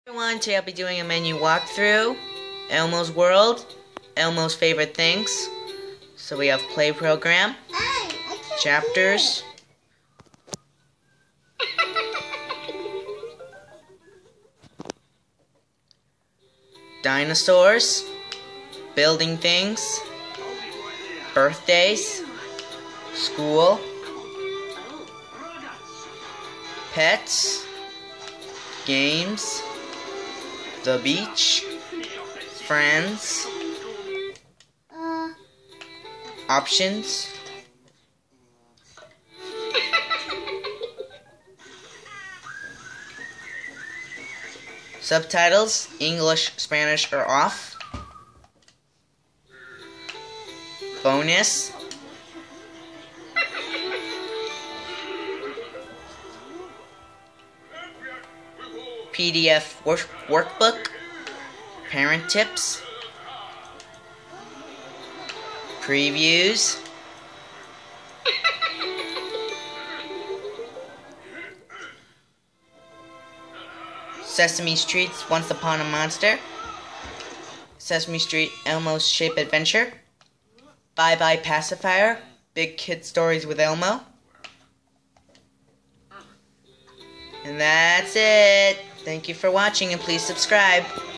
Everyone, today I'll be doing a menu walkthrough, Elmo's World, Elmo's Favorite Things. So we have play program, chapters, dinosaurs, building things, birthdays, school, pets, games, the beach, friends, options, subtitles, English, Spanish, or off, bonus, PDF workbook, parent tips, previews, Sesame Street's Once Upon a Monster, Sesame Street Elmo's Shape Adventure, Bye Bye Pacifier, Big Kid Stories with Elmo. And that's it. Thank you for watching and please subscribe.